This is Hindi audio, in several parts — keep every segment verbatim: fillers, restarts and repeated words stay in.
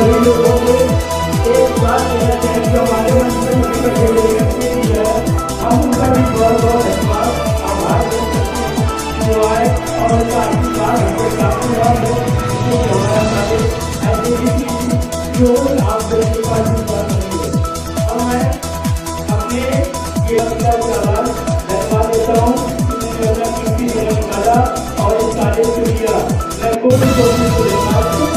सभी लोगों को एक बात कहना चाहेंगे जो हमारे मन में निकल गए हैं, हम उनका भी बहुत बहुत धन्यवाद आभार जो आए और उनका आशीर्वाद हमको प्राप्त हुआ हो हमारा साथ ऐसे जो आप लोगों के पास और मैं अपने ये धन्यवाद देता हूँ और इस कार्य को किया मैं कोई कोशिश करूँगा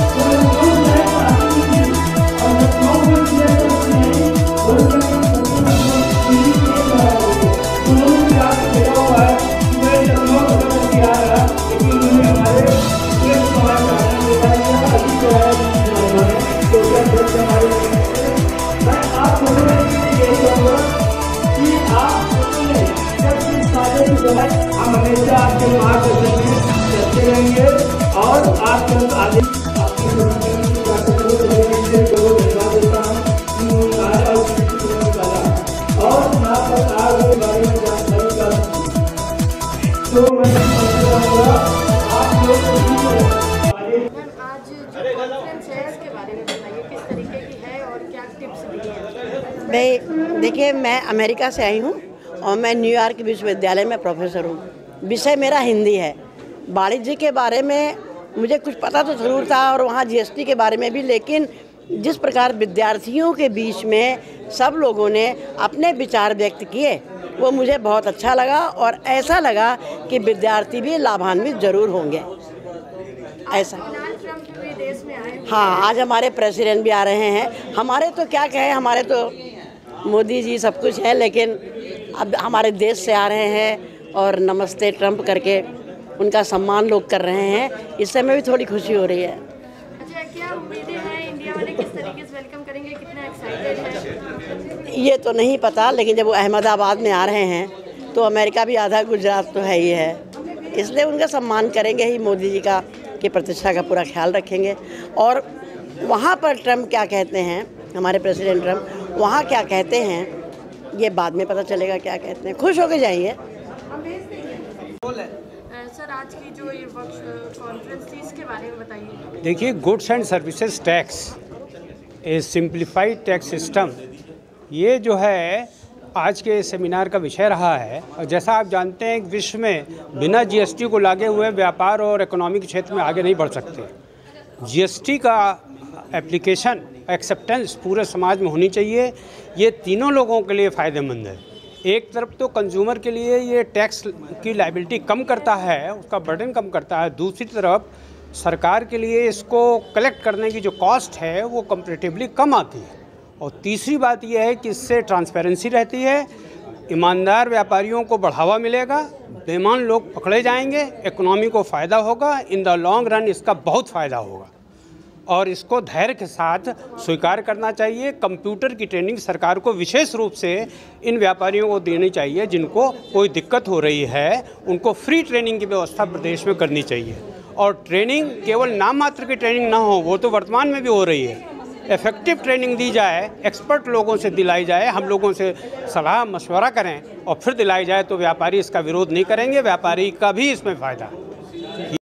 मैं आप लोगों से यही कहूँगा कि आप हम हमेशा आपके मार्गदर्शन में चलते रहेंगे और आपके आगे आपकी और यहाँ पर आगे बारे में जानकारी कर तो मैं आप लोग आज जो कॉन्फ्रेंस है इसके बारे में बताइए किस तरीके की है और क्या टिप्स मिली है। भाई देखिए, मैं अमेरिका से आई हूँ और मैं न्यूयॉर्क विश्वविद्यालय में प्रोफेसर हूँ। विषय मेरा हिंदी है। वाणिज्य के बारे में मुझे कुछ पता तो ज़रूर था और वहाँ जीएसटी के बारे में भी, लेकिन जिस प्रकार विद्यार्थियों के बीच में सब लोगों ने अपने विचार व्यक्त किए वो मुझे बहुत अच्छा लगा और ऐसा लगा कि विद्यार्थी भी लाभान्वित ज़रूर होंगे। ऐसा हाँ, आज हमारे प्रेसिडेंट भी आ रहे हैं। हमारे तो क्या कहें, हमारे तो मोदी जी सब कुछ है, लेकिन अब हमारे देश से आ रहे हैं और नमस्ते ट्रंप करके उनका सम्मान लोग कर रहे हैं। इससे हमें भी थोड़ी खुशी हो रही है। अच्छा, क्या उम्मीदें हैं, इंडिया वाले किस तरीके से वेलकम करेंगे, कितना एक्साइटेड है? ये तो नहीं पता, लेकिन जब वो अहमदाबाद में आ रहे हैं तो अमेरिका भी आधा गुजरात तो है ही है, इसलिए उनका सम्मान करेंगे ही। मोदी जी का की प्रतिष्ठा का पूरा ख्याल रखेंगे। और वहाँ पर ट्रंप क्या कहते हैं, हमारे प्रेसिडेंट ट्रंप वहाँ क्या कहते हैं ये बाद में पता चलेगा क्या कहते हैं। खुश होके जाइए। सर, आज की जो ये कॉन्फ्रेंस थी इसके बारे में बताइए। देखिए, goods and services tax a simplified tax system, ये जो है आज के सेमिनार का विषय रहा है। और जैसा आप जानते हैं, विश्व में बिना जीएसटी को लागे हुए व्यापार और इकोनॉमी के क्षेत्र में आगे नहीं बढ़ सकते। जीएसटी का एप्लीकेशन एक्सेप्टेंस पूरे समाज में होनी चाहिए। ये तीनों लोगों के लिए फ़ायदेमंद है। एक तरफ तो कंज्यूमर के लिए ये टैक्स की लायबिलिटी कम करता है, उसका बर्डन कम करता है। दूसरी तरफ सरकार के लिए इसको कलेक्ट करने की जो कॉस्ट है वो कंपैरेटिवली कम आती है। और तीसरी बात यह है कि इससे ट्रांसपेरेंसी रहती है, ईमानदार व्यापारियों को बढ़ावा मिलेगा, बेईमान लोग पकड़े जाएंगे, इकोनॉमी को फ़ायदा होगा। इन द लॉन्ग रन इसका बहुत फ़ायदा होगा और इसको धैर्य के साथ स्वीकार करना चाहिए। कंप्यूटर की ट्रेनिंग सरकार को विशेष रूप से इन व्यापारियों को देनी चाहिए जिनको कोई दिक्कत हो रही है, उनको फ्री ट्रेनिंग की व्यवस्था प्रदेश में करनी चाहिए। और ट्रेनिंग केवल नाम मात्र की ट्रेनिंग ना हो, वो तो वर्तमान में भी हो रही है। इफेक्टिव ट्रेनिंग दी जाए, एक्सपर्ट लोगों से दिलाई जाए, हम लोगों से सलाह मशवरा करें और फिर दिलाई जाए तो व्यापारी इसका विरोध नहीं करेंगे, व्यापारी का भी इसमें फ़ायदा है।